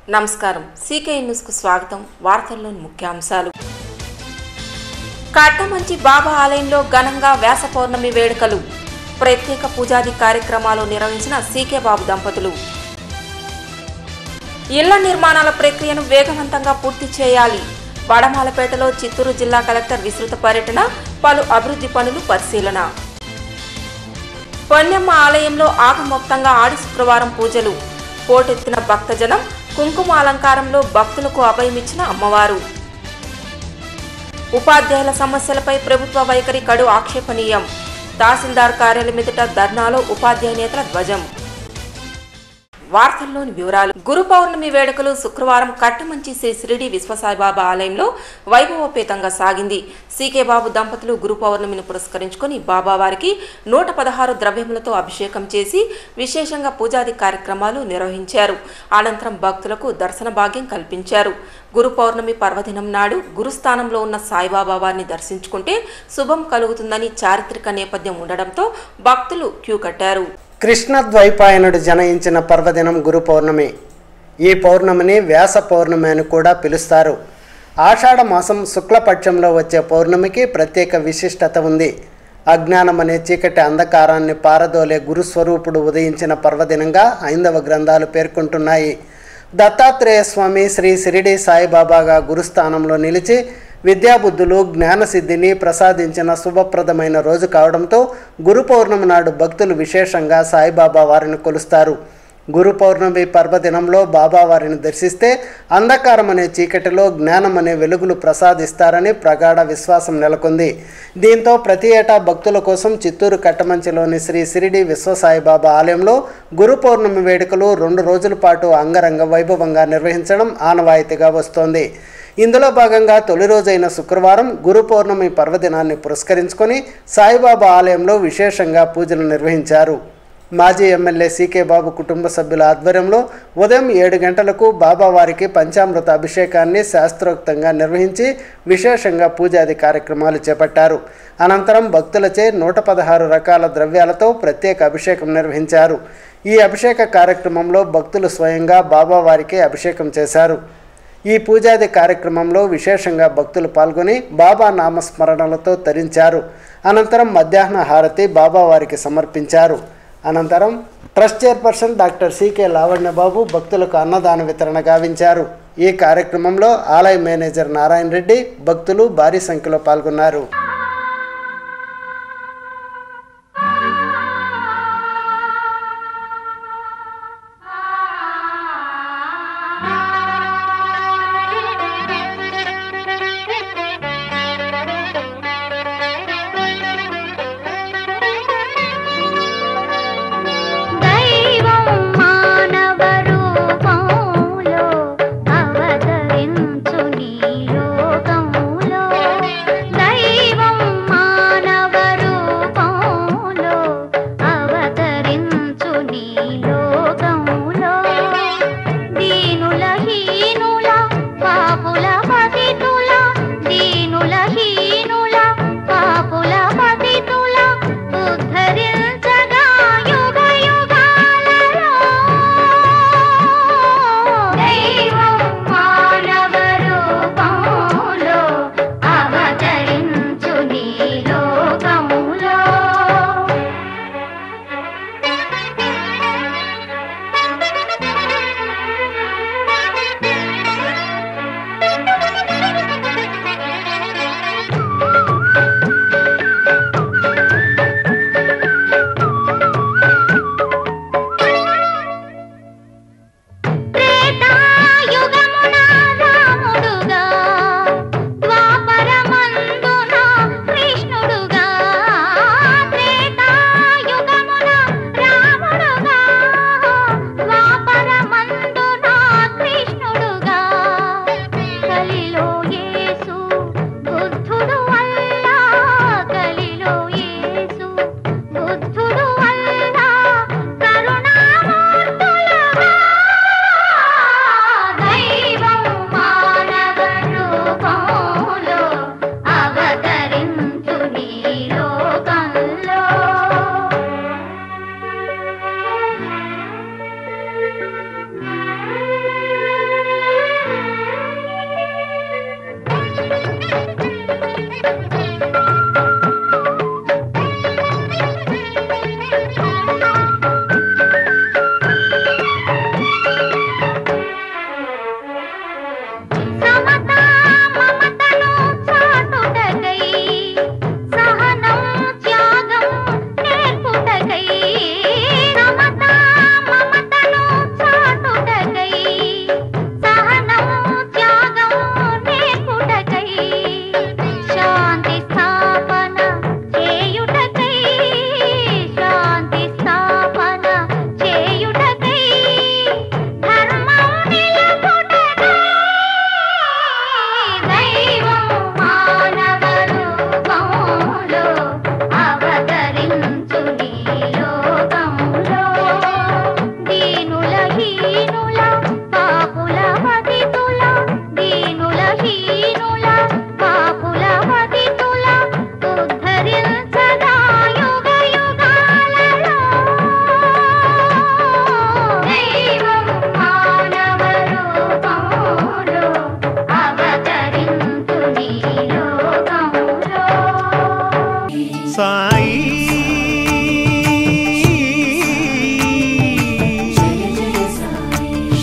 నమస్కారం. సీకే న్యూస్కు స్వాగతం. వార్తల్లోని ముఖ్యాంశాలు. కట్టమంచి బాబా ఆలయంలో ఘనంగా వ్యాస పౌర్ణమి వేడుకలు. ప్రత్యేక పూజాది కార్యక్రమాలు నిర్వహించిన సీకే బాబు దంపతులు. ఇళ్ల నిర్మాణాల ప్రక్రియను వేగవంతంగా పూర్తి చేయాలి. వడమాలపేటలో చిత్తూరు జిల్లా కలెక్టర్ విస్తృత పర్యటన, పలు అభివృద్ధి పనులు పరిశీలన. పొన్నెమ్మ ఆలయంలో ఆగమోక్తంగా ఆడి శుక్రవారం పూజలు. పోటెత్తిన భక్తజనం. కుంకుమ అలంకారంలో భక్తులకు అభయమిచ్చిన అమ్మవారు. ఉపాధ్యాయుల సమస్యలపై ప్రభుత్వ వైఖరి కడు ఆక్షేపణీయం. తహసీల్దార్ కార్యాలయం ఎదుట ధర్నాలో ఉపాధ్యాయ నేతల ధ్వజం. వార్తల్లోని వివరాలు. గురు పౌర్ణమి వేడుకలు శుక్రవారం కట్టమంచి శ్రీ షిరిడి విశ్వసాయిబాబా ఆలయంలో వైభవోపేతంగా సాగింది. సీకే బాబు దంపతులు గురు పౌర్ణమిని పురస్కరించుకుని బాబావారికి 116 ద్రవ్యములతో అభిషేకం చేసి విశేషంగా పూజాది కార్యక్రమాలు నిర్వహించారు. అనంతరం భక్తులకు దర్శన భాగ్యం కల్పించారు. గురు పౌర్ణమి పర్వదినం నాడు గురుస్థానంలో ఉన్న సాయిబాబా వారిని దర్శించుకుంటే శుభం కలుగుతుందని చారిత్రక నేపథ్యం ఉండడంతో భక్తులు క్యూ కట్టారు. కృష్ణద్వైపాయనుడు జనయించిన పర్వదినం గురు పౌర్ణమి. ఈ పౌర్ణమిని వ్యాస పౌర్ణమి అని కూడా పిలుస్తారు. ఆషాఢ మాసం శుక్లపక్షంలో వచ్చే పౌర్ణమికి ప్రత్యేక విశిష్టత ఉంది. అజ్ఞానం అనే చీకటి అంధకారాన్ని పారదోలే గురుస్వరూపుడు ఉదయించిన పర్వదినంగా హైందవ గ్రంథాలు పేర్కొంటున్నాయి. దత్తాత్రేయ స్వామి శ్రీ షిరిడి సాయిబాబాగా గురుస్థానంలో నిలిచి విద్యాబుద్ధులు జ్ఞానసిద్ధిని ప్రసాదించిన శుభప్రదమైన రోజు కావడంతో గురు పౌర్ణమి నాడు భక్తులు విశేషంగా సాయిబాబా వారిని కొలుస్తారు. గురు పౌర్ణమి పర్వదినంలో బాబావారిని దర్శిస్తే అంధకారం అనే చీకటిలో జ్ఞానం అనే వెలుగులు ప్రసాదిస్తారని ప్రగాఢ విశ్వాసం నెలకొంది. దీంతో ప్రతి ఏటా భక్తుల కోసం చిత్తూరు కట్టమంచిలోని శ్రీ షిరిడి విశ్వసాయిబాబా ఆలయంలో గురు పౌర్ణమి వేడుకలు 2 రోజుల పాటు అంగరంగ వైభవంగా నిర్వహించడం ఆనవాయితీగా వస్తోంది. ఇందులో భాగంగా తొలి రోజైన శుక్రవారం గురు పౌర్ణమి పర్వదినాన్ని పురస్కరించుకొని సాయిబాబా ఆలయంలో విశేషంగా పూజలు నిర్వహించారు. మాజీ ఎమ్మెల్యే సీకే బాబు కుటుంబ సభ్యుల ఆధ్వర్యంలో ఉదయం 7 గంటలకు బాబావారికి పంచామృత అభిషేకాన్ని శాస్త్రోక్తంగా నిర్వహించి విశేషంగా పూజాది కార్యక్రమాలు చేపట్టారు. అనంతరం భక్తులచే 116 రకాల ద్రవ్యాలతో ప్రత్యేక అభిషేకం నిర్వహించారు. ఈ అభిషేక కార్యక్రమంలో భక్తులు స్వయంగా బాబావారికి అభిషేకం చేశారు. ఈ పూజాది కార్యక్రమంలో విశేషంగా భక్తులు పాల్గొని బాబా నామస్మరణలతో తరించారు. అనంతరం మధ్యాహ్న హారతి బాబావారికి సమర్పించారు. అనంతరం trust chairperson doctor CK Lavanyababu భక్తులకు అన్నదాన వితరణ గావించారు. ఈ కార్యక్రమంలో ఆలయ మేనేజర్ నారాయణ రెడ్డి, భక్తులు భారీ సంఖ్యలో పాల్గొన్నారు. దైవం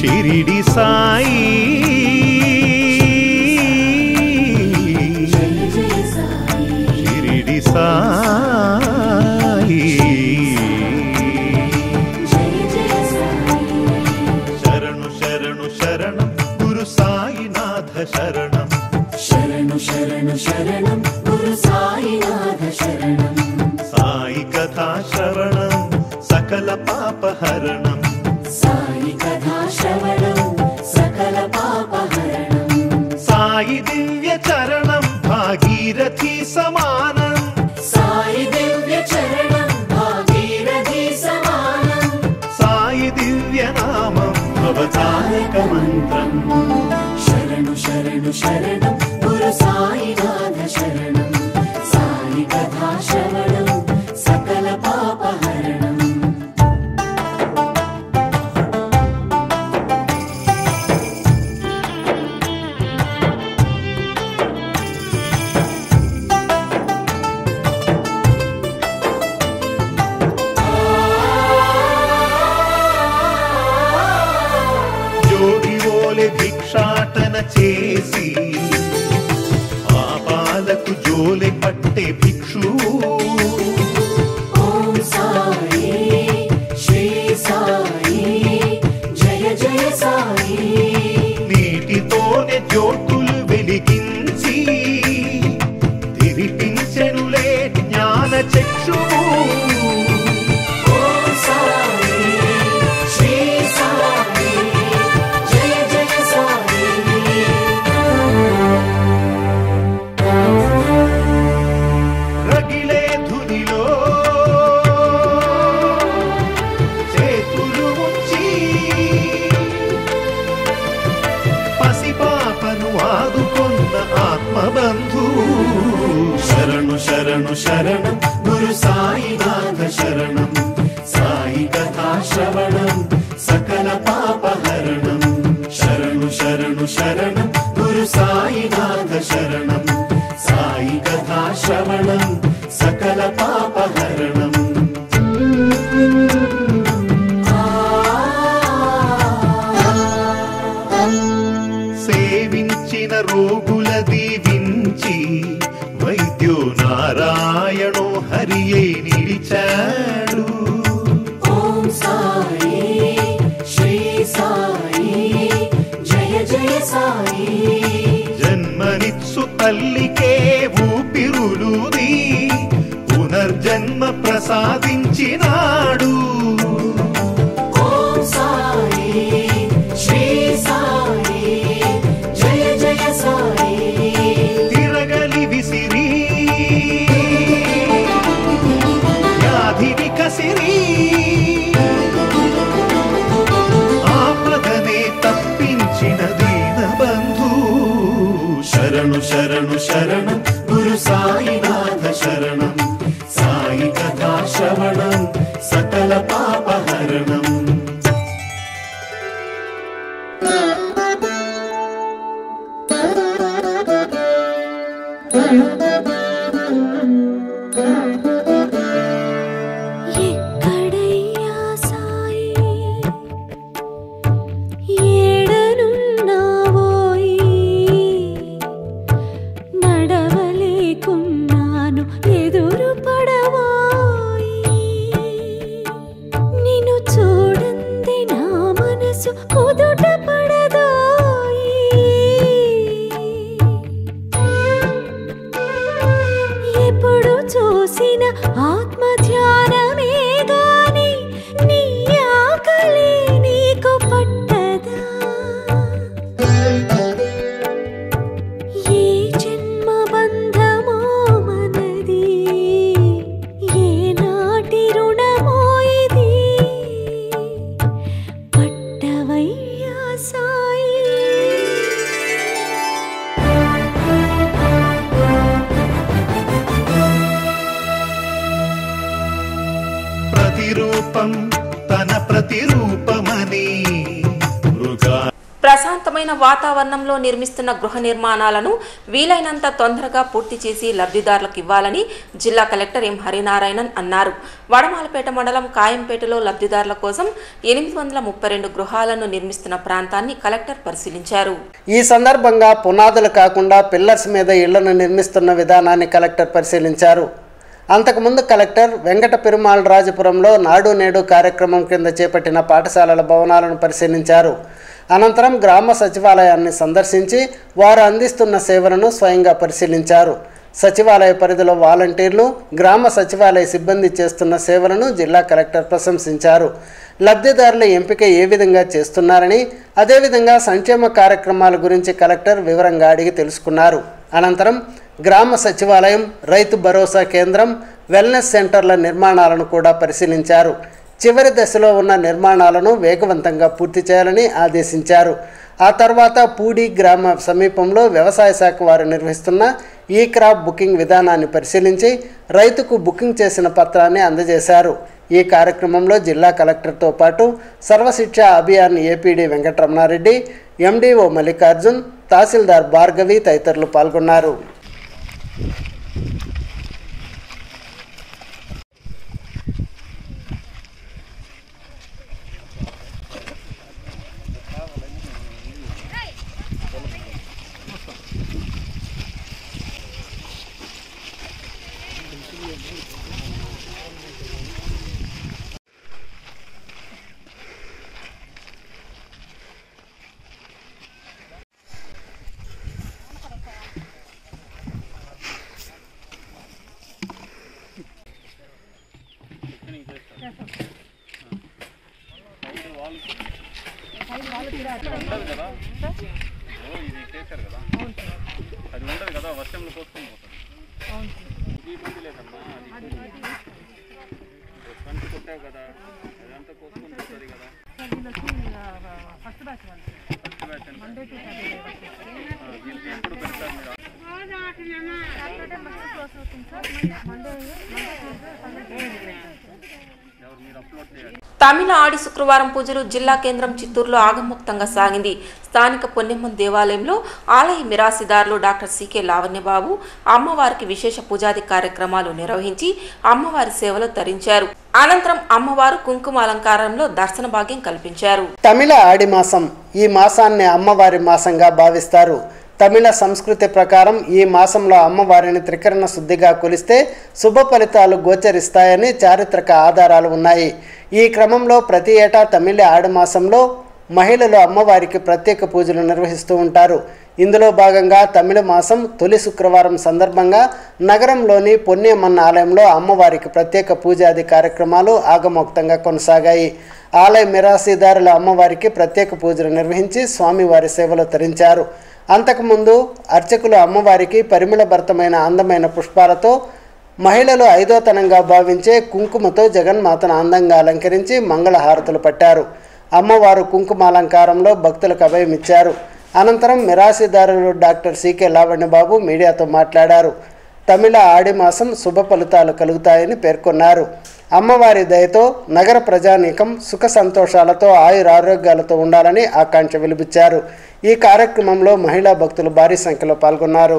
షిరిడి సాయి షిరిడి సాయి శరణు శరణు శరణం గురు సాయినాథ శరణం శరణు శరణు శరణం గురు సాయినాథ శరణం సాయి కథా శ్రవణం సకల పాపహరణం సాయి కథా శ్రవణం సకల పాపహరణం సాయి దివ్య చరణం భాగీరథి సమానం సాయి దివ్య చరణం భాగీరథి సమానం సాయి దివ్య నామం భవతారక మంత్రం శరణు శరణు శరణం గురు సాయినాథ శరణం సాయి కథా శ్రవణం సకల పాపహరణం జోగివోలె భిక్షాటన చేసి పాపాలకు జోలె పట్టే భిక్షు ఓం సాయి శ్రీ సాయి జయ జయ సాయి నీటితోనే జ్యోతులు వెలిగించి తిరిపించెనులే జ్ఞాన చక్షువు ఓం సాయి శ్రీ సాయి జయ జయ సాయి రగిలే ధునిలో చేతులు ఉంచి పసిపాపను ఆదుకొన్న ఆత్మబంధు శరణు శరణు శరణం గురు సాయినాథ శరణం సాయి కథా శ్రవణం సకల పాపహరణం శరణు శరణు శరణం గురు సాయినాథ శరణం సాయి కథా శ్రవణం సకల పాపహరణం సేవించిన రోగుల దీవించి వైద్యో నారాయణో హరియే నిలిచాడు ఓం సాయి శ్రీ సాయి జయ జయ సాయి జన్మనిత్సు తల్లికే ఊపిరులుది పునర్జన్మ ప్రసాదించినాడు ఓం సాయి శ్రీ సాయి జయ జయ సాయి తిరగలి విసిరి వ్యాధిని కసిరి ఆపదనే తప్పించిన దీనబంధు శరణు శరణు శరణం గురు సాయినాథ శరణం సాయి కథా శ్రవణం సకల పాపహరణం ఎక్కడయ్యా సాయి ఏడనున్నావోయి నడవలేకున్నాను ఎదురు పడవోయి నిన్ను చూడంది నా మనసు కుదుట పడదోయి ఎప్పుడు చూసిన ఆత్మ ధ్యానమే గాని నీ ఆకలి నీకు పట్టదా ఏ జన్మ బంధమో మనది ఏ నాటి రుణమో ఇది పట్టవయ్యా సాయి ప్రశాంతమైన వాతావరణంలో నిర్మిస్తున్న గృహ నిర్మాణాలను వీలైనంత తొందరగా పూర్తి చేసి లబ్ధిదారులకు ఇవ్వాలని జిల్లా కలెక్టర్ ఎం హరినారాయణన్ అన్నారు. వడమాలపేట మండలం కాయంపేటలో లబ్ధిదారుల కోసం 832 గృహాలను నిర్మిస్తున్న ప్రాంతాన్ని కలెక్టర్ పరిశీలించారు. ఈ సందర్భంగా పునాదులు కాకుండా పిల్లర్స్ మీద ఇళ్లను నిర్మిస్తున్న విధానాన్ని కలెక్టర్ పరిశీలించారు. అంతకుముందు కలెక్టర్ వెంకట పెరుమాళ్ రాజపురంలో నాడు నేడు కార్యక్రమం కింద చేపట్టిన పాఠశాలల భవనాలను పరిశీలించారు. అనంతరం గ్రామ సచివాలయాన్ని సందర్శించి వారు అందిస్తున్న సేవలను స్వయంగా పరిశీలించారు. సచివాలయ పరిధిలో వాలంటీర్లు, గ్రామ సచివాలయ సిబ్బంది చేస్తున్న సేవలను జిల్లా కలెక్టర్ ప్రశంసించారు. లబ్ధిదారుల ఎంపిక ఏ విధంగా చేస్తున్నారని, అదేవిధంగా సంక్షేమ కార్యక్రమాల గురించి కలెక్టర్ వివరంగా అడిగి తెలుసుకున్నారు. అనంతరం గ్రామ సచివాలయం, రైతు భరోసా కేంద్రం, వెల్నెస్ సెంటర్ల నిర్మాణాలను కూడా పరిశీలించారు. చివరి దశలో ఉన్న నిర్మాణాలను వేగవంతంగా పూర్తి చేయాలని ఆదేశించారు. ఆ తర్వాత పూడి గ్రామ సమీపంలో వ్యవసాయ శాఖ వారు నిర్వహిస్తున్న ఈ క్రాప్ బుకింగ్ విధానాన్ని పరిశీలించి రైతుకు బుకింగ్ చేసిన పత్రాన్ని అందజేశారు. ఈ కార్యక్రమంలో జిల్లా కలెక్టర్తో పాటు సర్వశిక్ష అభియాన్ ఏపీడీ వెంకటరమణారెడ్డి, ఎండీఓ మల్లికార్జున్, తహసీల్దార్ భార్గవి తదితరులు పాల్గొన్నారు. అది ఉండదు కదా, వర్షంలో పోసుకొని పోతారు. ఇది ఇబ్బంది లేదమ్మా, అది కొట్టావు కదా, అదంతా పోసుకొని పోతుంది కదా. ఫస్ట్ బ్యాచ్ దీనికి ఎప్పుడు పెడతారు మీరు? తమిళ ఆడి శుక్రవారం పూజలు జిల్లా కేంద్రం చిత్తూరులో ఆగమోక్తంగా సాగింది. స్థానిక పొన్నెమ్మన్ దేవాలయంలో ఆలయ మిరాసిదారులు డాక్టర్ సికే లావణ్యబాబు అమ్మవారికి విశేష పూజాది కార్యక్రమాలు నిర్వహించి అమ్మవారి సేవలు తరించారు. అనంతరం అమ్మవారు కుంకుమ అలంకారంలో దర్శన భాగ్యం కల్పించారు. తమిళ ఆడి మాసం ఈ మాసాన్ని అమ్మవారి మాసంగా భావిస్తారు. తమిళ సంస్కృతి ప్రకారం ఈ మాసంలో అమ్మవారిని త్రికరణ శుద్ధిగా కొలిస్తే శుభ ఫలితాలు గోచరిస్తాయని చారిత్రక ఆధారాలు ఉన్నాయి. ఈ క్రమంలో ప్రతి ఏటా తమిళ ఆడి మాసంలో మహిళలు అమ్మవారికి ప్రత్యేక పూజలు నిర్వహిస్తూ ఉంటారు. ఇందులో భాగంగా తమిళ మాసం తొలి శుక్రవారం సందర్భంగా నగరంలోని పొన్నియమ్మన్ ఆలయంలో అమ్మవారికి ప్రత్యేక పూజాది కార్యక్రమాలు ఆగమోక్తంగా కొనసాగాయి. ఆలయ మిరాసీదారుల అమ్మవారికి ప్రత్యేక పూజలు నిర్వహించి స్వామివారి సేవలు తరించారు. అంతకుముందు అర్చకులు అమ్మవారికి పరిమళభరితమైన అందమైన పుష్పాలతో, మహిళలు ఐదోతనంగా భావించే కుంకుమతో జగన్మాతను అందంగా అలంకరించి మంగళహారతులు పట్టారు. అమ్మవారు కుంకుమ అలంకారంలో భక్తులకు అభయమిచ్చారు. అనంతరం మిరాసిదారులు డాక్టర్ సికే లావణ్యబాబు మీడియాతో మాట్లాడారు. తమిళ ఆడి మాసం శుభ ఫలితాలు కలుగుతాయని పేర్కొన్నారు. అమ్మవారి దయతో నగర ప్రజానీకం సుఖ సంతోషాలతో ఆయురారోగ్యాలతో ఉండాలని ఆకాంక్ష వెలిబుచ్చారు. ఈ కార్యక్రమంలో మహిళా భక్తులు భారీ సంఖ్యలో పాల్గొన్నారు.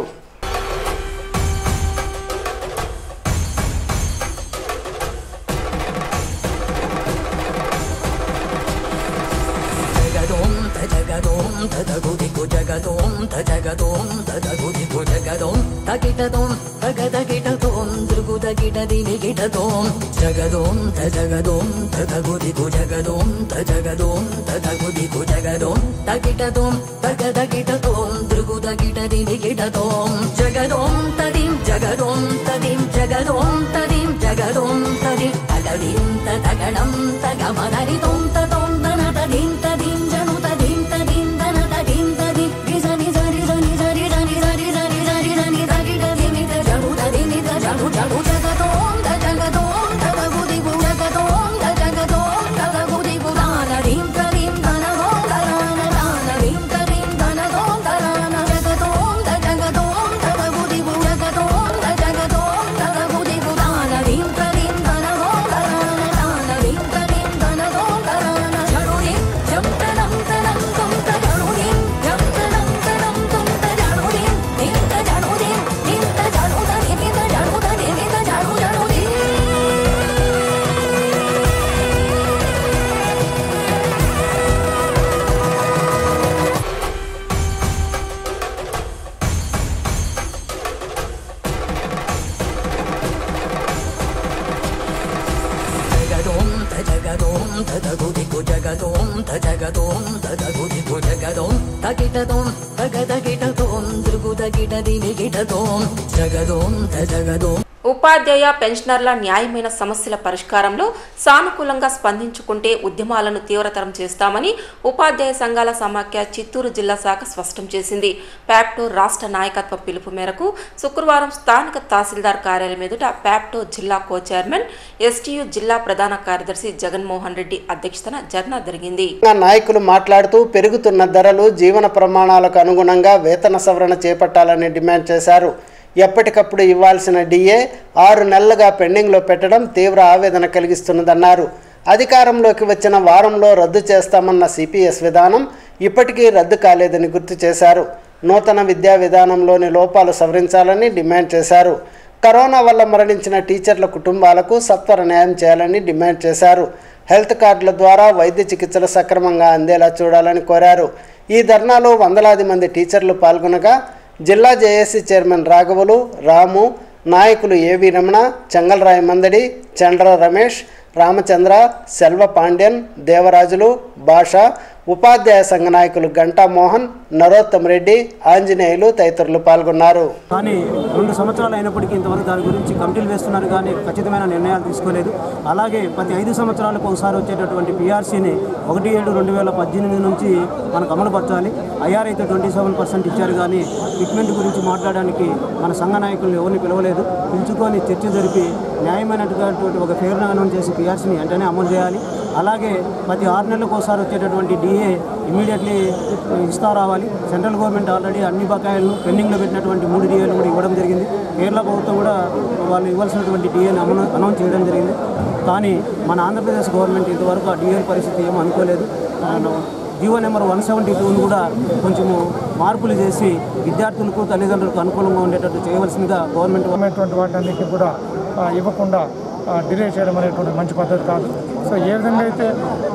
ఉపాధ్యాయ పెన్షనర్ల న్యాయమైన సమస్యల పరిష్కారంలో సానుకూలంగా స్పందించుకుంటే ఉద్యమాలను తీవ్రతరం చేస్తామని ఉపాధ్యాయ సంఘాల సమాఖ్య చిత్తూరు జిల్లా శాఖ స్పష్టం చేసింది. ప్యాప్టో రాష్ట్ర నాయకత్వ పిలుపు మేరకు శుక్రవారం స్థానిక తహసీల్దార్ కార్యాలయం ఎదుట ప్యాప్టో జిల్లా కో చైర్మన్ ఎస్టీయూ జిల్లా ప్రధాన కార్యదర్శి జగన్మోహన్ రెడ్డి అధ్యక్షతన ధర్నా జరిగింది. నాయకులు మాట్లాడుతూ పెరుగుతున్న ధరలు, జీవన ప్రమాణాలకు అనుగుణంగా వేతన సవరణ చేపట్టాలని డిమాండ్ చేశారు. ఎప్పటికప్పుడు ఇవ్వాల్సిన డిఏ 6 నెలలుగా పెండింగ్లో పెట్టడం తీవ్ర ఆవేదన కలిగిస్తున్నదన్నారు. అధికారంలోకి వచ్చిన వారంలో రద్దు చేస్తామన్న సిపిఎస్ విధానం ఇప్పటికీ రద్దు కాలేదని గుర్తు చేశారు. నూతన విద్యా విధానంలోని లోపాలు సవరించాలని డిమాండ్ చేశారు. కరోనా వల్ల మరణించిన టీచర్ల కుటుంబాలకు సత్వర న్యాయం చేయాలని డిమాండ్ చేశారు. హెల్త్ కార్డుల ద్వారా వైద్య చికిత్సలు సక్రమంగా అందేలా చూడాలని కోరారు. ఈ ధర్నాలో వందలాది మంది టీచర్లు పాల్గొనగా జిల్లా జేఏసీ చైర్మన్ రాఘవులు, రాము, నాయకులు ఏవి రమణ, చెంగల్రాయ మందడి, చండ్ర రమేష్, రామచంద్ర, సెల్వ పాండ్యన్, దేవరాజులు, భాష, ఉపాధ్యాయ సంఘ నాయకులు గంటా మోహన్, నరోత్తమ్ రెడ్డి, ఆంజనేయులు తదితరులు పాల్గొన్నారు. కానీ 2 సంవత్సరాలు అయినప్పటికీ ఇంతవరకు దాని గురించి కమిటీలు వేస్తున్నారు కానీ ఖచ్చితమైన నిర్ణయాలు తీసుకోలేదు. అలాగే ప్రతి 5 సంవత్సరాలకు ఒకసారి వచ్చేటటువంటి పిఆర్సీని 1/7/2018 నుంచి మనకు అమలుపరచాలి. ఐఆర్ అయితే 27% ఇచ్చారు కానీ ఫిట్మెంట్ గురించి మాట్లాడడానికి మన సంఘ నాయకులు ఎవరిని పిలవలేదు. పిలుచుకొని చర్చ జరిపి న్యాయమైనటువంటి ఒక ఫేర్ అనౌన్స్ చేసి పిఆర్సీని వెంటనే అమలు చేయాలి. అలాగే ప్రతి 6 నెలలకు ఒకసారి వచ్చేటటువంటి డిఏ ఇమీడియట్లీ ఇస్తా రావాలి. సెంట్రల్ గవర్నమెంట్ ఆల్రెడీ అన్ని బకాయిలను పెండింగ్లో పెట్టినటువంటి 3 డిఏలు కూడా ఇవ్వడం జరిగింది. కేరళ ప్రభుత్వం కూడా వాళ్ళు ఇవ్వాల్సినటువంటి డిఏని అనౌన్స్ చేయడం జరిగింది. కానీ మన ఆంధ్రప్రదేశ్ గవర్నమెంట్ ఇంతవరకు ఆ డిఏ పరిస్థితి ఏమో అనుకోలేదు. జీవో నెంబర్ 172ను కూడా కొంచెము మార్పులు చేసి విద్యార్థులకు, తల్లిదండ్రులకు అనుకూలంగా ఉండేటట్టు చేయవలసిందిగా గవర్నమెంట్ వాటన్నిటిని కూడా ఇవ్వకుండా డిలే చేయడం అనేటువంటి మంచి పద్ధతి కాదు. సో ఏ విధంగా అయితే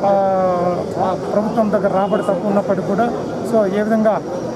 ప్రభుత్వం దగ్గర రాబడి తక్కువ ఉన్నప్పటికీ కూడా సో ఏ విధంగా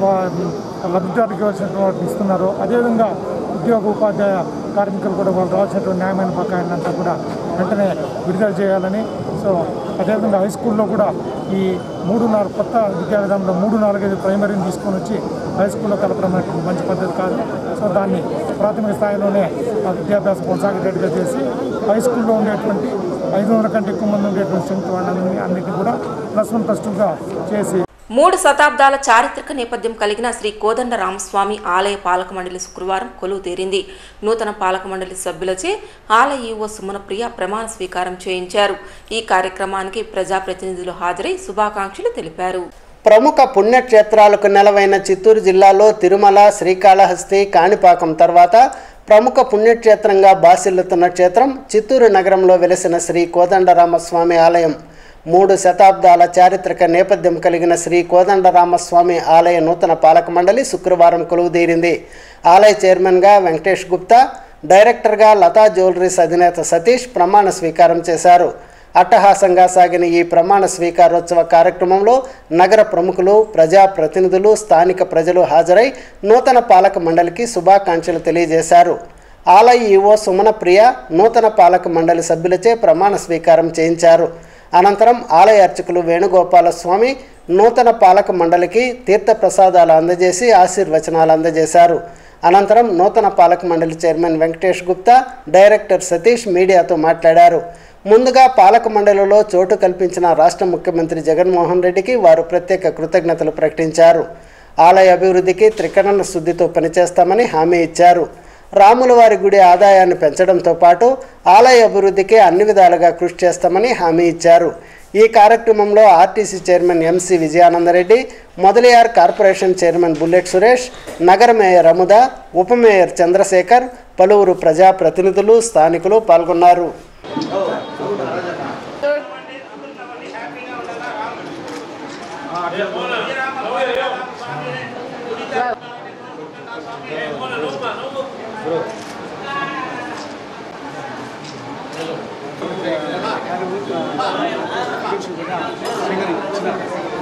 లబ్ధిదారులకు ఇవ్వాల్సినటువంటి ఇస్తున్నారో అదేవిధంగా ఉద్యోగ ఉపాధ్యాయ కార్మికులు కూడా వాళ్ళు రావాల్సినటువంటి న్యాయమైన బకాయిలంతా కూడా వెంటనే విడుదల చేయాలని. సో అదేవిధంగా హై స్కూల్లో కూడా ఈ 3-4 కొత్త విద్యా విధానంలో 3-4 ప్రైమరీని తీసుకొని వచ్చి హై స్కూల్లో కలపడం అనేటువంటి మంచి పద్ధతి కాదు. సో దాన్ని ప్రాథమిక స్థాయిలోనే విద్యాభ్యాసం కొనసాగేటట్టుగా చేసి హై స్కూల్లో ఉండేటువంటి 500 కంటే ఎక్కువ మంది ఉండేటువంటి స్ట్రెంత్ వాళ్ళని అన్నింటినీ కూడా +1 +2గా చేసి 3 శతాబ్దాల చారిత్రక నేపథ్యం కలిగిన శ్రీ కోదండ రామస్వామి ఆలయ పాలక మండలి శుక్రవారం కొలువు తీరింది. నూతన పాలక మండలి సభ్యులచే ఆలయ ఈవో సుమనప్రియ ప్రమాణ స్వీకారం చేయించారు. ఈ కార్యక్రమానికి ప్రజాప్రతినిధులు హాజరై శుభాకాంక్షలు తెలిపారు. ప్రముఖ పుణ్యక్షేత్రాలకు నెలవైన చిత్తూరు జిల్లాలో తిరుమల, శ్రీకాళహస్తి, కాణిపాకం తర్వాత ప్రముఖ పుణ్యక్షేత్రంగా బాసిల్లుతున్న క్షేత్రం చిత్తూరు నగరంలో వెలసిన శ్రీ కోదండరామస్వామి ఆలయం. 3 శతాబ్దాల చారిత్రక నేపథ్యం కలిగిన శ్రీ కోదండరామస్వామి ఆలయ నూతన పాలక మండలి శుక్రవారం కొలువుదీరింది. ఆలయ చైర్మన్గా వెంకటేష్ గుప్తా, డైరెక్టర్గా లతా జ్యువెలరీస్ అధినేత సతీష్ ప్రమాణ స్వీకారం చేశారు. అట్టహాసంగా సాగిన ఈ ప్రమాణ స్వీకారోత్సవ కార్యక్రమంలో నగర ప్రముఖులు, ప్రజాప్రతినిధులు, స్థానిక ప్రజలు హాజరై నూతన పాలక మండలికి శుభాకాంక్షలు తెలియజేశారు. ఆలయ ఈవో సుమనప్రియ నూతన పాలక మండలి సభ్యులచే ప్రమాణ స్వీకారం చేయించారు. అనంతరం ఆలయ అర్చకులు వేణుగోపాలస్వామి నూతన పాలక మండలికి తీర్థప్రసాదాలు అందజేసి ఆశీర్వచనాలు అందజేశారు. అనంతరం నూతన పాలక మండలి చైర్మన్ వెంకటేష్ గుప్తా, డైరెక్టర్ సతీష్ మీడియాతో మాట్లాడారు. ముందుగా పాలక మండలిలో చోటు కల్పించిన రాష్ట్ర ముఖ్యమంత్రి జగన్మోహన్ రెడ్డికి వారు ప్రత్యేక కృతజ్ఞతలు ప్రకటించారు. ఆలయ అభివృద్ధికి త్రికరణ శుద్ధితో పనిచేస్తామని హామీ ఇచ్చారు. రాములవారి గుడి ఆదాయాన్ని పెంచడంతో పాటు ఆలయ అభివృద్ధికి అన్ని విధాలుగా కృషి చేస్తామని హామీ ఇచ్చారు. ఈ కార్యక్రమంలో RTC chairman MC Vijayanandareddy, Mudaliar corporation chairman bullet Suresh, నగర మేయర్ అముద, ఉప మేయర్ చంద్రశేఖర్, పలువురు ప్రజాప్రతినిధులు, స్థానికులు పాల్గొన్నారు.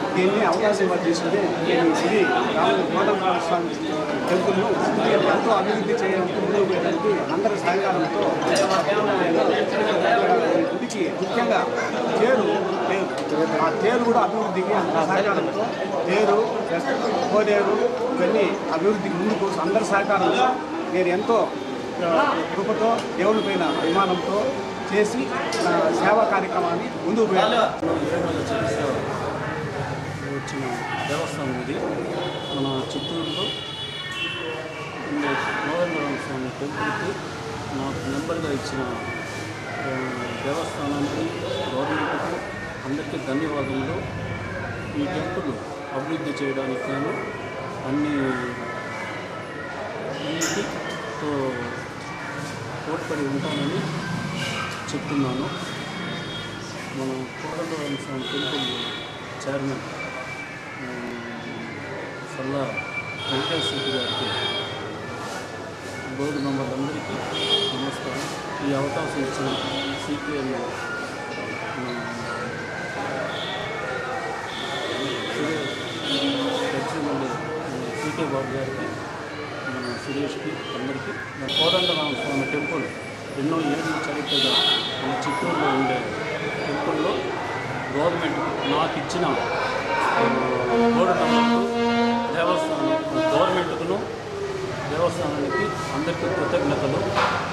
దీన్ని అవకాశం తీసుకుని నేను శ్రీ కోదండరామ స్వామి టెంపుల్ను ఎంతో అభివృద్ధి చేయడానికి ముందుకు పోయడానికి అందరి సహకారంతో గుడికి ముఖ్యంగా తేరు ఆ తేరు కూడా అభివృద్ధికి అందరి సహకారంతో తేరు కోడేరు ఇవన్నీ అభివృద్ధికి ముందుకు అందరి సహకారంతో నేను ఎంతో కృపతో దేవుని పైన అభిమానంతో చేసి సేవా కార్యక్రమాన్ని ముందుకు పోయాను. వచ్చిన దేవస్థానం ఇది మన చిత్తూరులో కోదండరామ స్వామి టెంపుల్కి నాకు నెంబర్గా ఇచ్చిన దేవస్థానానికి గవర్నమెంట్కు అందరికీ ధన్యవాదములు. ఈ టెంపుల్ అభివృద్ధి చేయడానికి నేను అన్నిటితో తోడ్పడి ఉంటానని చెప్తున్నాను. మన కోదండరామ స్వామి టెంపుల్ చైర్మన్ సల్లా వెంకటేశ్వర గారికి బోర్డు మెంబర్లందరికీ నమస్కారం. ఈ అవకాశం ఇచ్చిన సిపిఎల్ సికే బాబు గారికి, మన సురేష్కి, అందరికీ. కోదండరామ స్వామి టెంపుల్ ఎన్నో ఏళ్ళ చరిత్రగా మన చిత్తూరులో ఉండే టెంపుల్లో గవర్నమెంట్ నాకు ఇచ్చిన బోర్డు మెంబర్కు గవర్నమెంట్కును దేవస్థానానికి అందరికీ కృతజ్ఞతలు.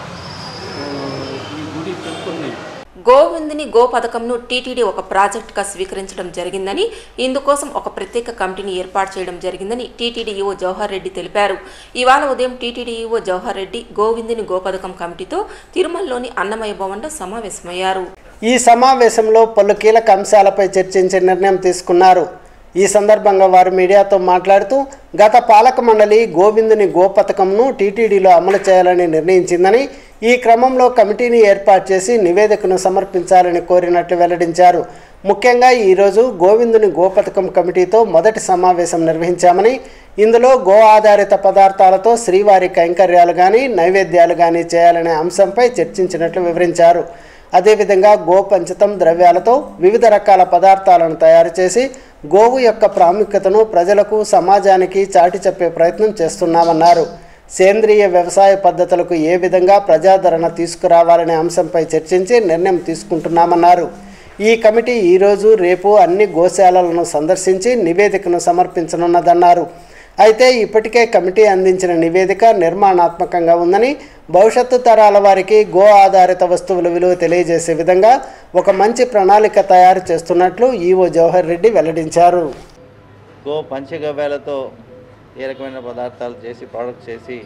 ఈ గుడి టెంపుల్ని గోవిందుని గో పథకంను టీటీడీ ఒక ప్రాజెక్టుగా స్వీకరించడం జరిగిందని, ఇందుకోసం ఒక ప్రత్యేక కమిటీని ఏర్పాటు చేయడం జరిగిందని టీటీడీ ఈవో జవహర్ రెడ్డి తెలిపారు. ఇవాళ ఉదయం టీటీడీ ఈవో జవహర్ రెడ్డి గోవిందుని గో పథకం కమిటీతో తిరుమలలోని అన్నమయ్య భవన్లో సమావేశమయ్యారు. ఈ సమావేశంలో పలు కీలక అంశాలపై చర్చించే నిర్ణయం తీసుకున్నారు. ఈ సందర్భంగా వారు మీడియాతో మాట్లాడుతూ గత పాలక మండలి గోవిందుని గో పథకంను టీటీడీలో అమలు చేయాలని నిర్ణయించిందని, ఈ క్రమంలో కమిటీని ఏర్పాటు చేసి నివేదికను సమర్పించాలని కోరినట్లు వెల్లడించారు. ముఖ్యంగా ఈరోజు గోవిందుని గో పథకం కమిటీతో మొదటి సమావేశం నిర్వహించామని, ఇందులో గో ఆధారిత పదార్థాలతో శ్రీవారి కైంకర్యాలు కానీ నైవేద్యాలు కానీ చేయాలనే అంశంపై చర్చించినట్లు వివరించారు. అదేవిధంగా గో పంచతం ద్రవ్యాలతో వివిధ రకాల పదార్థాలను తయారు చేసి గోవు యొక్క ప్రాముఖ్యతను ప్రజలకు సమాజానికి చాటి చెప్పే ప్రయత్నం చేస్తున్నామన్నారు. సేంద్రియ వ్యవసాయ పద్ధతులకు ఏ విధంగా ప్రజాదరణ తీసుకురావాలనే అంశంపై చర్చించి నిర్ణయం తీసుకుంటున్నామన్నారు. ఈ కమిటీ ఈరోజు రేపు అన్ని గోశాలలను సందర్శించి నివేదికను సమర్పించనున్నదన్నారు. అయితే ఇప్పటికే కమిటీ అందించిన నివేదిక నిర్మాణాత్మకంగా ఉందని, భవిష్యత్తు తరాల వారికి గో ఆధారిత వస్తువుల విలువ తెలియజేసే విధంగా ఒక మంచి ప్రణాళిక తయారు చేస్తున్నట్లు ఈవో జవహర్ రెడ్డి వెల్లడించారు. గో పంచగవ్యాలతో ఏ రకమైన పదార్థాలు చేసి ప్రోడక్ట్ చేసి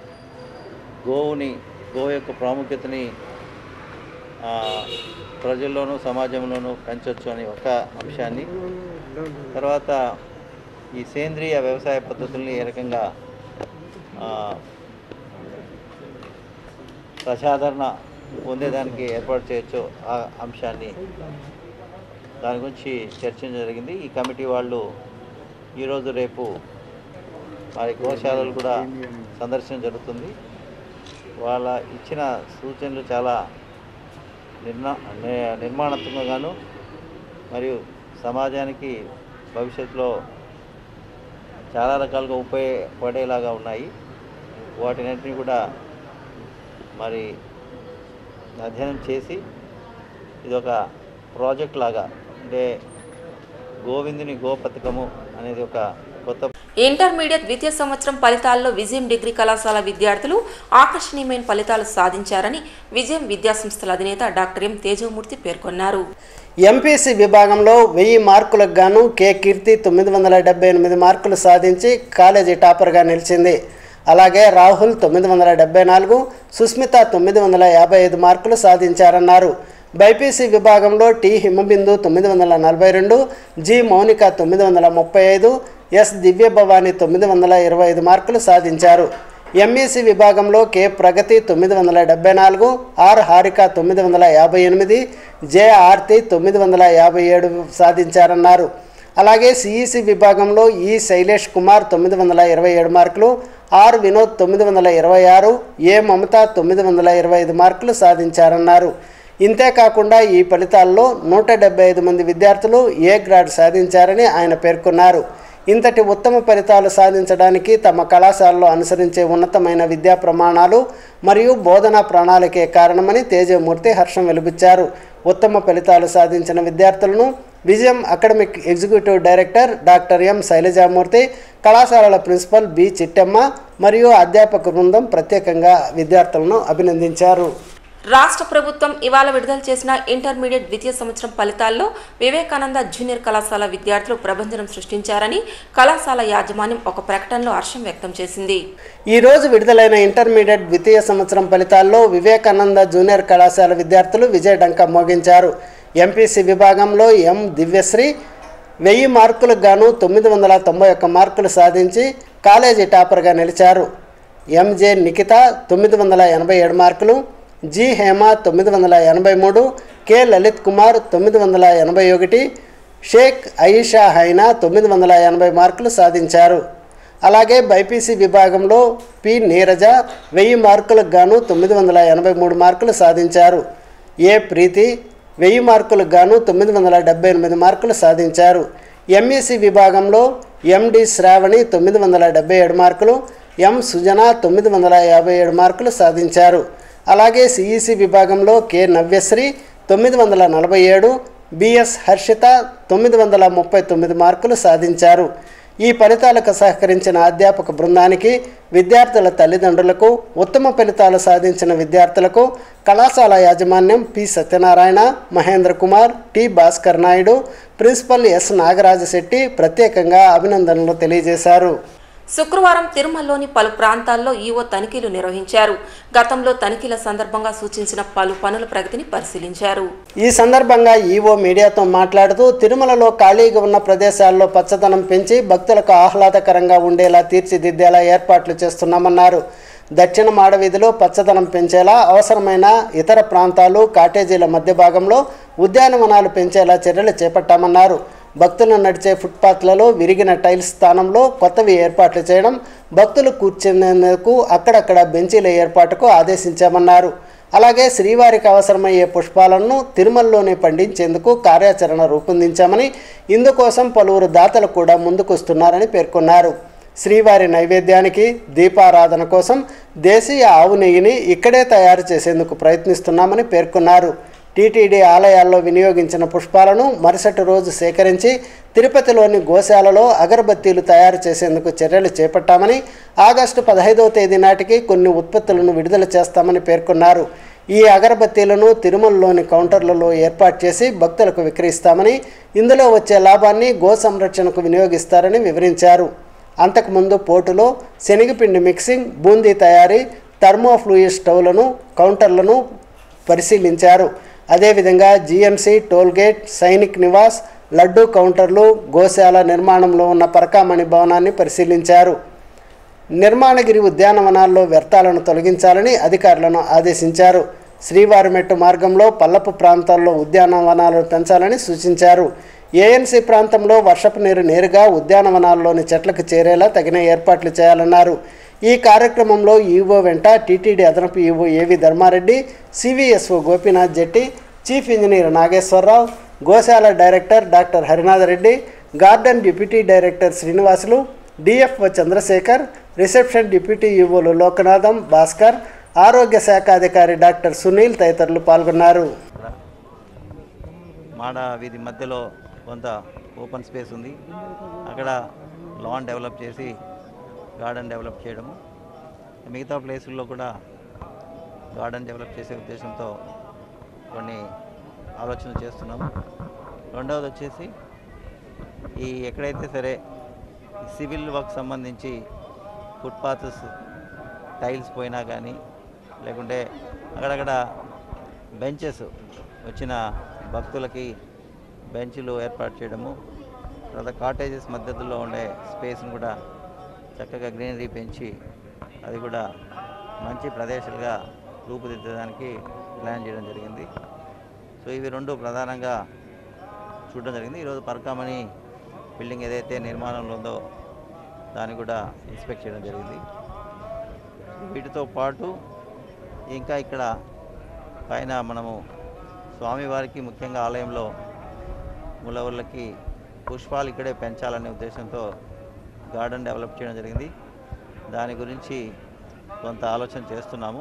గో యొక్క ప్రాముఖ్యతని ప్రజల్లోనూ సమాజంలోనూ పెంచవచ్చు అని ఒక అంశాన్ని, తర్వాత ఈ సేంద్రియ వ్యవసాయ పద్ధతుల్ని ఏ రకంగా ప్రజాదరణ పొందేదానికి ఏర్పాటు చేయొచ్చో ఆ అంశాన్ని దాని గురించి చర్చించడం జరిగింది. ఈ కమిటీ వాళ్ళు ఈరోజు రేపు వారి గోశాలలు కూడా సందర్శన జరుగుతుంది. వాళ్ళ ఇచ్చిన సూచనలు చాలా నిర్మాణాత్మకంగాను మరియు సమాజానికి భవిష్యత్తులో చాలా రకాలుగా ఉపయోగపడేలాగా ఉన్నాయి. వాటినన్నింటినీ కూడా మరి అధ్యయనం చేసి ఇది ఒక ప్రాజెక్ట్ లాగా, అంటే గోవిందుని గో పథకము అనేది ఒక కొత్త ఇంటర్మీడియట్ ద్వితీయ సంవత్సరం ఫలితాల్లో విజయం డిగ్రీ కళాశాల విద్యార్థులు ఆకర్షణీయమైన ఫలితాలు సాధించారని విజయం విద్యాసంస్థల అధినేత డాక్టర్ ఎం తేజమూర్తి పేర్కొన్నారు. ఎంపీసీ విభాగంలో 1000 మార్కులకు గాను కె కీర్తి 978 మార్కులు సాధించి కాలేజీ టాపర్గా నిలిచింది. అలాగే రాహుల్ 974, సుస్మిత 955 మార్కులు సాధించారన్నారు. బైపీసీ విభాగంలో T Himabindu 942, G Mounika 935, S Divyabhavani 925 మార్కులు సాధించారు. ఎంఈసీ విభాగంలో K Pragathi 974, R Harika 958, J Aarthi 957 సాధించారన్నారు. అలాగే సిఈసి విభాగంలో ఈ శైలేష్ కుమార్ 927 మార్కులు, ఆర్ వినోద్ 926, ఏ మమత 925 మార్కులు సాధించారన్నారు. ఇంతేకాకుండా ఈ ఫలితాల్లో 175 మంది విద్యార్థులు ఏ గ్రేడ్ సాధించారని ఆయన పేర్కొన్నారు. ఇంతటి ఉత్తమ ఫలితాలు సాధించడానికి తమ కళాశాలలో అనుసరించే ఉన్నతమైన విద్యా ప్రమాణాలు మరియు బోధనా ప్రణాళికే కారణమని తేజమూర్తి హర్షం వెలిబుచ్చారు. ఉత్తమ ఫలితాలు సాధించిన విద్యార్థులను Vijayam academic executive director doctor M Sailajamurthy, కళాశాలల ప్రిన్సిపల్ బి చిట్టమ్మ మరియు అధ్యాపక బృందం ప్రత్యేకంగా విద్యార్థులను అభినందించారు. రాష్ట్ర ప్రభుత్వం ఇవాళ విడుదల చేసిన ఇంటర్మీడియట్ ద్వితీయ సంవత్సరం ఫలితాల్లో వివేకానంద జూనియర్ కళాశాల విద్యార్థులు ప్రభంజనం సృష్టించారని కళాశాల యాజమాన్యం ఒక ప్రకటనలో హర్షం వ్యక్తం చేసింది. ఈ రోజు విడుదలైన ఇంటర్మీడియట్ ద్వితీయ సంవత్సరం ఫలితాల్లో వివేకానంద జూనియర్ కళాశాల విద్యార్థులు విజయడంకా మోగించారు. ఎంపీసీ విభాగంలో ఎం దివ్యశ్రీ 1000 మార్కులకు గాను 991 మార్కులు సాధించి కాలేజీ టాపర్గా నిలిచారు. ఎంజే నిఖిత 987 మార్కులు, జి హేమ 983, కె లలిత్ కుమార్ 981, షేక్ అయిషా హైనా 980 మార్కులు సాధించారు. అలాగే బైపీసీ విభాగంలో పి నీరజ 1000 మార్కులకు గాను 983 మార్కులు సాధించారు. ఏ ప్రీతి 1000 మార్కులకు గాను 978 మార్కులు సాధించారు. ఎంఈసీ విభాగంలో ఎండి శ్రావణి 977 మార్కులు, ఎం సుజన 957 మార్కులు సాధించారు. అలాగే సిఈసి విభాగంలో కె నవ్యశ్రీ 947, బిఎస్ హర్షిత 939 మార్కులు సాధించారు. ఈ ఫలితాలకు సహకరించిన అధ్యాపక బృందానికి, విద్యార్థుల తల్లిదండ్రులకు, ఉత్తమ ఫలితాలు సాధించిన విద్యార్థులకు కళాశాల యాజమాన్యం P Satyanarayana, Mahendra Kumar, T Bhaskar Naidu, principal S Nagarajasetty ప్రత్యేకంగా అభినందనలు తెలియజేశారు. శుక్రవారం తిరుమలలోని పలు ప్రాంతాల్లో ఈవో తనిఖీలు నిర్వహించారు. గతంలో తనిఖీల సందర్భంగా సూచించిన పలు పనుల ప్రగతిని పరిశీలించారు. ఈ సందర్భంగా ఈవో మీడియాతో మాట్లాడుతూ తిరుమలలో ఖాళీగా ఉన్న ప్రదేశాల్లో పచ్చదనం పెంచి భక్తులకు ఆహ్లాదకరంగా ఉండేలా తీర్చిదిద్దేలా ఏర్పాట్లు చేస్తున్నామన్నారు. దక్షిణ మాడవీధిలో పచ్చదనం పెంచేలా అవసరమైన ఇతర ప్రాంతాలు, కాటేజీల మధ్య భాగంలో ఉద్యానవనాలు పెంచేలా చర్యలు చేపట్టామన్నారు. భక్తులు నడిచే ఫుట్పాత్లలో విరిగిన టైల్స్ స్థానంలో కొత్తవి ఏర్పాట్లు చేయడం, భక్తులు కూర్చునేందుకు అక్కడక్కడ బెంచీల ఏర్పాటుకు ఆదేశించామన్నారు. అలాగే శ్రీవారికి అవసరమయ్యే పుష్పాలను తిరుమలలోనే పండించేందుకు కార్యాచరణ రూపొందించామని, ఇందుకోసం పలువురు దాతలు కూడా ముందుకొస్తున్నారని పేర్కొన్నారు. శ్రీవారి నైవేద్యానికి, దీపారాధన కోసం దేశీయ ఆవు నెయ్యిని ఇక్కడే తయారు చేసేందుకు ప్రయత్నిస్తున్నామని పేర్కొన్నారు. టీటీడీ ఆలయాల్లో వినియోగించిన పుష్పాలను మరుసటి రోజు సేకరించి తిరుపతిలోని గోశాలలో అగరబత్తీలు తయారు చేసేందుకు చర్యలు చేపట్టామని, ఆగస్టు 15వ తేదీ నాటికి కొన్ని ఉత్పత్తులను విడుదల చేస్తామని పేర్కొన్నారు. ఈ అగరబత్తీలను తిరుమలలోని కౌంటర్లలో ఏర్పాటు చేసి భక్తులకు విక్రయిస్తామని, ఇందులో వచ్చే లాభాన్ని గో సంరక్షణకు వినియోగిస్తారని వివరించారు. అంతకుముందు పోర్టులో శనగపిండి మిక్సింగ్, బూందీ తయారీ, థర్మోఫ్లూయిడ్ స్టవ్లను, కౌంటర్లను పరిశీలించారు. అదేవిధంగా జీఎంసీ, టోల్గేట్, సైనిక్ నివాస్, లడ్డూ కౌంటర్లు, గోశాల నిర్మాణంలో ఉన్న పరకామణి భవనాన్ని పరిశీలించారు. నిర్మాణగిరి ఉద్యానవనాల్లో వ్యర్థాలను తొలగించాలని అధికారులను ఆదేశించారు. శ్రీవారిమెట్టు మార్గంలో పల్లపు ప్రాంతాల్లో ఉద్యానవనాలను పెంచాలని సూచించారు. ఏఎన్సీ ప్రాంతంలో వర్షపు నీరు నేరుగా ఉద్యానవనాల్లోని చెట్లకు చేరేలా తగిన ఏర్పాట్లు చేయాలన్నారు. ఈ కార్యక్రమంలో ఈవో వెంట టీటీడీ అదనపు EO AV Dharmareddy, CVSO Gopinath Jetti, chief engineer Nageswararao, గోశాల director doctor Harinath Reddy, garden deputy director Srinivasulu, DFO Chandrasekhar, reception deputy ఈవోలు లోకనాథం, భాస్కర్, ఆరోగ్య శాఖ అధికారి డాక్టర్ సునీల్ తదితరులు పాల్గొన్నారు. మాడ వీధి మధ్యలో కొంత ఓపెన్ స్పేస్ ఉంది. అక్కడ లాన్ డెవలప్ చేసి గార్డెన్ డెవలప్ చేయడము, మిగతా ప్లేసుల్లో కూడా గార్డెన్ డెవలప్ చేసే ఉద్దేశంతో కొన్ని ఆలోచనలు చేస్తున్నాము. రెండవది వచ్చేసి ఈ ఎక్కడైతే సరే సివిల్ వర్క్ సంబంధించి ఫుట్పాత్స్ టైల్స్ పోయినా కానీ, లేకుంటే అక్కడక్కడ బెంచెస్ వచ్చిన భక్తులకి బెంచ్లు ఏర్పాటు చేయడము, తర్వాత కాటేజెస్ మధ్యలో ఉండే స్పేస్ను కూడా చక్కగా గ్రీనరీ పెంచి అది కూడా మంచి ప్రదేశాలుగా రూపుదిద్దడానికి ప్లాన్ చేయడం జరిగింది. సో ఇవి రెండు ప్రధానంగా చూడడం జరిగింది. ఈరోజు పరకామణి బిల్డింగ్ ఏదైతే నిర్మాణంలో ఉందో దాన్ని కూడా ఇన్స్పెక్ట్ చేయడం జరిగింది. వీటితో పాటు ఇంకా ఇక్కడ పైన మనము స్వామివారికి ముఖ్యంగా ఆలయంలో మూలవర్లకి పుష్పాలు ఇక్కడే పెంచాలనే ఉద్దేశంతో గార్డెన్ డెవలప్ చేయడం జరిగింది. దాని గురించి కొంత ఆలోచన చేస్తున్నాము.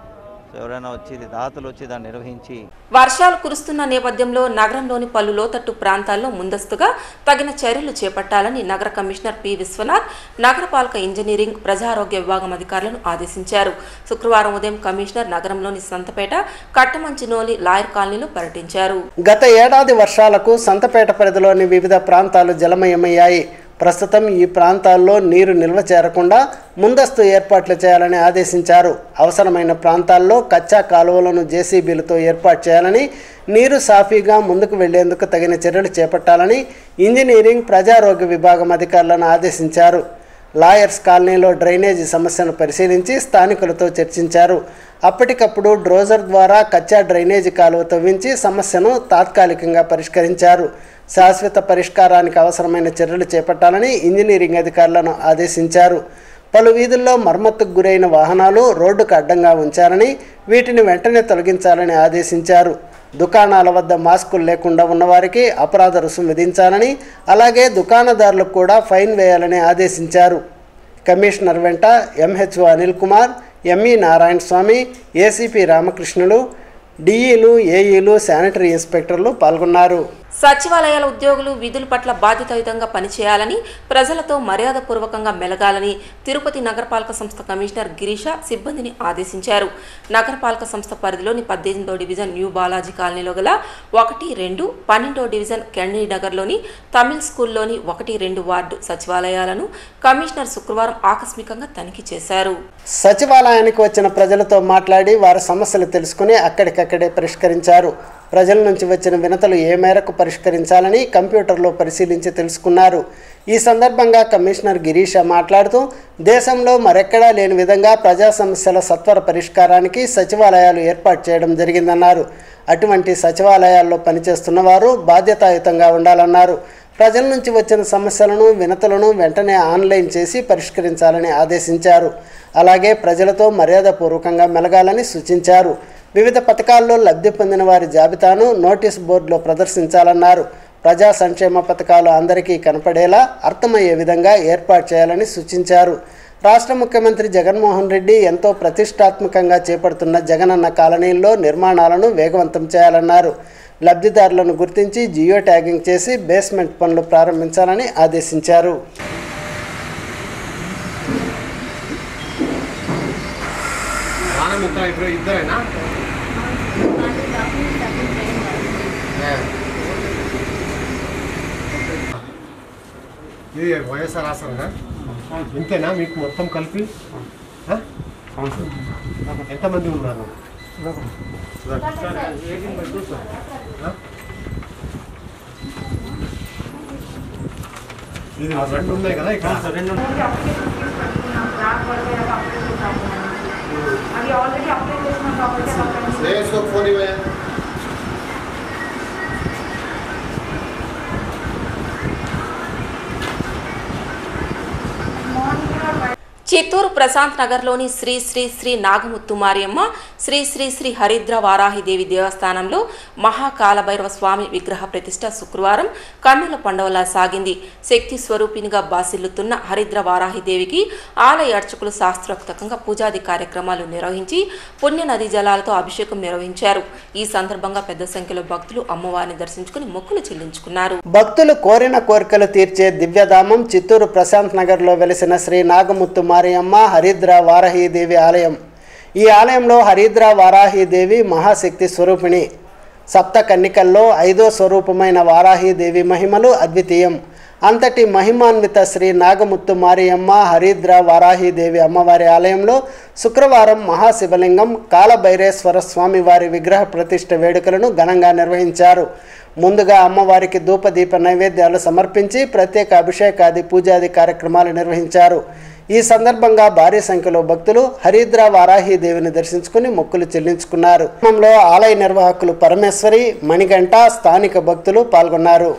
ఎవరైనా వచ్చి దాతలు వచ్చి దాన్ని నిర్వహించి. వర్షాలు కురుస్తున్న నేపథ్యంలో నగరంలోని పలు లోతట్టు ప్రాంతాల్లో ముందస్తుగా తగిన చర్యలు చేపట్టాలని నగర కమిషనర్ పి విశ్వనాథ్ నగరపాలక ఇంజనీరింగ్ ప్రజారోగ్య విభాగం అధికారులను ఆదేశించారు. శుక్రవారం ఉదయం కమిషనర్ నగరంలోని సంతపేట, కట్టమంచినోలి, లాయర్ కాలనీలో పర్యటించారు. గత ఏడాది వర్షాలకు సంతపేట పరిధిలోని వివిధ ప్రాంతాలు జలమయమయ్యాయి. ప్రస్తుతం ఈ ప్రాంతాల్లో నీరు నిల్వ చేరకుండా ముందస్తు ఏర్పాట్లు చేయాలని ఆదేశించారు. అవసరమైన ప్రాంతాల్లో కచ్చా కాలువలను జేసీబీలతో ఏర్పాటు చేయాలని, నీరు సాఫీగా ముందుకు వెళ్లేందుకు తగిన చర్యలు చేపట్టాలని ఇంజనీరింగ్ ప్రజారోగ్య విభాగం అధికారులను ఆదేశించారు. లాయర్స్ కాలనీలో డ్రైనేజీ సమస్యను పరిశీలించి స్థానికులతో చర్చించారు. అప్పటికప్పుడు డ్రోజర్ ద్వారా కచ్చా డ్రైనేజీ కాలువ తవ్వించి సమస్యను తాత్కాలికంగా పరిష్కరించారు. శాశ్వత పరిష్కారానికి అవసరమైన చర్యలు చేపట్టాలని ఇంజనీరింగ్ అధికారులను ఆదేశించారు. పలు వీధుల్లో మరమ్మతుకు గురైన వాహనాలు రోడ్డుకు అడ్డంగా ఉంచారని, వీటిని వెంటనే తొలగించాలని ఆదేశించారు. దుకాణాల వద్ద మాస్కులు లేకుండా ఉన్నవారికి అపరాధ రుసుము విధించాలని, అలాగే దుకాణదారులకు కూడా ఫైన్ వేయాలని ఆదేశించారు. కమిషనర్ వెంట MHO Anil Kumar, ME Narayana Swamy, ACP Ramakrishnulu, డిఈలు, ఏఈలు, శానిటరీ ఇన్స్పెక్టర్లు పాల్గొన్నారు. సచివాలయాల ఉద్యోగులు విధుల పట్ల బాధ్యతాయుతంగా పనిచేయాలని, ప్రజలతో మర్యాదపూర్వకంగా మెలగాలని తిరుపతి నగరపాలక సంస్థ కమిషనర్ గిరీష సిబ్బందిని ఆదేశించారు. నగరపాలక సంస్థ పరిధిలోని 18వ డివిజన్ న్యూ బాలాజీ కాలనీలో గల 1, 2, 12వ డివిజన్ కెండీ నగర్లోని తమిళ్ స్కూల్లోని 1, 2 వార్డు సచివాలయాలను కమిషనర్ శుక్రవారం ఆకస్మికంగా తనిఖీ చేశారు. సచివాలయానికి వచ్చిన ప్రజలతో మాట్లాడి వారి సమస్యలు తెలుసుకుని అక్కడికక్కడే పరిష్కరించారు. ప్రజల నుంచి వచ్చిన వినతులు ఏ మేరకు పరిష్కరించాలని కంప్యూటర్లో పరిశీలించి తెలుసుకున్నారు. ఈ సందర్భంగా కమిషనర్ గిరీష మాట్లాడుతూ, దేశంలో మరెక్కడా లేని విధంగా ప్రజా సమస్యల సత్వర పరిష్కారానికి సచివాలయాలు ఏర్పాటు చేయడం జరిగిందన్నారు. అటువంటి సచివాలయాల్లో పనిచేస్తున్న వారు బాధ్యతాయుతంగా ఉండాలన్నారు. ప్రజల నుంచి వచ్చిన సమస్యలను, వినతులను వెంటనే ఆన్లైన్ చేసి పరిష్కరించాలని ఆదేశించారు. అలాగే ప్రజలతో మర్యాదపూర్వకంగా మెలగాలని సూచించారు. వివిధ పథకాల్లో లబ్ధి పొందిన వారి జాబితాను నోటీస్ బోర్డులో ప్రదర్శించాలన్నారు. ప్రజా సంక్షేమ పథకాలు అందరికీ కనపడేలా అర్థమయ్యే విధంగా ఏర్పాటు చేయాలని సూచించారు. రాష్ట్ర ముఖ్యమంత్రి జగన్మోహన్ రెడ్డి ఎంతో ప్రతిష్టాత్మకంగా చేపడుతున్న జగనన్న కాలనీల్లో నిర్మాణాలను వేగవంతం చేయాలన్నారు. లబ్ధిదారులను గుర్తించి జియో ట్యాగింగ్ చేసి బేస్మెంట్ పనులు ప్రారంభించాలని ఆదేశించారు. ఇది వైఎస్ఆర్ ఆసరా ఇంతేనా మీకు మొత్తం కలిపి? ఎంతమంది ఉన్నారు? ఇది 2 ఉన్నాయి కదా ఇక్కడ. ఫోన్ ఇవ్వయా. చిత్తూరు ప్రశాంత్ నగర్లోని శ్రీ శ్రీ శ్రీ నాగముత్తు మారియమ్మ, శ్రీ శ్రీ శ్రీ హరిద్ర వారాహిదేవి దేవస్థానంలో మహాకాలభైరవ స్వామి విగ్రహ ప్రతిష్ట శుక్రవారం కన్నుల పండుగలా సాగింది. శక్తి స్వరూపినిగా బాసిల్లుతున్న హరిద్ర వారాహిదేవికి ఆలయ అర్చకులు శాస్త్రోక్తంగా పూజాది కార్యక్రమాలు నిర్వహించి పుణ్య నదీ జలాలతో అభిషేకం నిర్వహించారు. ఈ సందర్భంగా పెద్ద సంఖ్యలో భక్తులు అమ్మవారిని దర్శించుకుని మొక్కులు చెల్లించుకున్నారు. భక్తులు కోరిన కోరికలు తీర్చే దివ్యధామం చిత్తూరు ప్రశాంత్ నగర్లో వెలిసిన శ్రీ నాగముత్తు మారియమ్మ హరిద్ర వారాహిదేవి ఆలయం. ఈ ఆలయంలో హరిద్ర వారాహిదేవి మహాశక్తి స్వరూపిణి. సప్త కన్నికల్లో 5వ స్వరూపమైన వారాహిదేవి మహిమలు అద్వితీయం. అంతటి మహిమాన్విత శ్రీ నాగముత్తు మారియమ్మ హరిద్ర వారాహిదేవి అమ్మవారి ఆలయంలో శుక్రవారం మహాశివలింగం కాలభైరేశ్వర స్వామి వారి విగ్రహ ప్రతిష్ఠ వేడుకలను ఘనంగా నిర్వహించారు. ముందుగా అమ్మవారికి ధూపదీప నైవేద్యాలు సమర్పించి ప్రత్యేక అభిషేకాది పూజాది కార్యక్రమాలు నిర్వహించారు. ఈ సందర్భంగా భారీ సంఖ్యలో భక్తులు హరిద్ర వారాహిదేవిని దర్శించుకుని మొక్కులు చెల్లించుకున్నారు. ఆలయ నిర్వాహకులు పరమేశ్వరి, మణిగంట, స్థానిక భక్తులు పాల్గొన్నారు.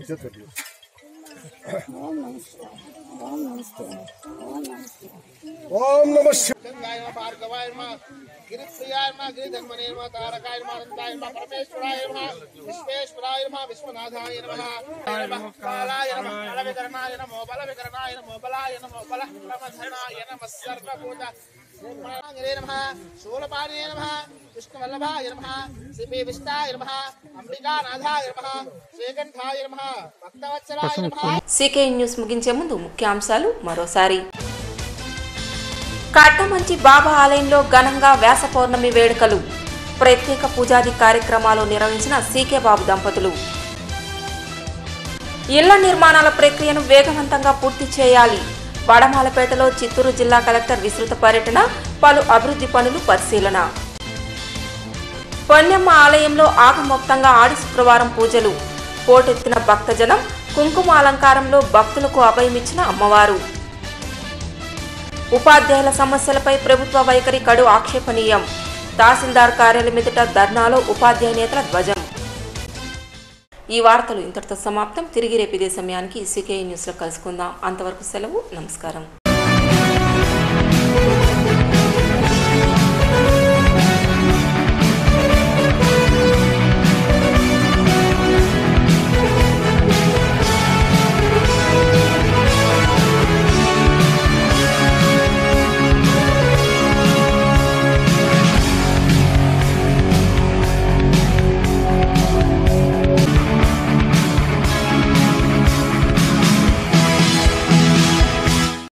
ఓం నమః గంగాయ నమః భార్గవాయ నమః గిరిప్రియాయ నమః గిరిధర్మనే నమః తారకాయ నమః అనంతాయ నమః పరమేశ్వరాయ నమః విశ్వేశ్వరాయ నమః విశ్వనాథాయ నమః బాలాయ నమః బలవికరణాయ నమో బలవికరణాయ నమో బలాయ నమో బలధరణాయ నమః సర్వభూత నిర్మలాయ నమః శూలపాణే నమః విష్ణువల్లభాయ నమః శ్రీవిష్టాయ నమః అంబికానాథాయ నమః శ్రీకంఠాయ నమః భక్తవత్సలాయ నమః. సీకే న్యూస్ ముగించే ముందు ముఖ్యాంశాలు మరోసారి. కట్టమంచి బాబా ఆలయంలో ఘనంగా వ్యాస పౌర్ణమి వేడుకలు. ప్రత్యేక పూజాది కార్యక్రమాలు నిర్వహించిన సీకే బాబు దంపతులు. ఇళ్ల నిర్మాణాల ప్రక్రియను వేగవంతంగా పూర్తి చేయాలి. వడమాలపేటలో చిత్తూరు జిల్లా కలెక్టర్ విస్తృత పర్యటన, పలు అభివృద్ధి పనులు పరిశీలన. పొన్నెమ్మ ఆలయంలో ఆగమోక్తంగా ఆడి శుక్రవారం పూజలు. పోటెత్తిన భక్తజనం. కుంకుమ అలంకారంలో భక్తులకు అభయమిచ్చిన అమ్మవారు. ఉపాధ్యాయుల సమస్యలపై ప్రభుత్వ వైఖరి కడు ఆక్షేపణీయం. తహసీల్దార్ కార్యాలయం ఎదుట ధర్నాలో ఉపాధ్యాయ నేతల ధ్వజం. ఈ వార్తలు ఇంతటితో సమాప్తం. తిరిగి రేపు ఇదే సమయానికి సీకే న్యూస్లో కలుసుకుందాం. అంతవరకు సెలవు. నమస్కారం.